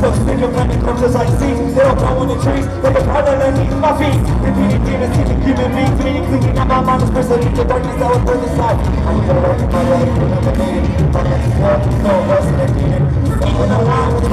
So stick up and it comes just like seeds. They don't grow in the trees, but the part that needs my feet. Repeating demons, seeking human beings, meaning cleaning out my mind, especially the darkness that was burning inside. I'm gonna work my life, illuminated. My life is hell, no less than needed. Even alive.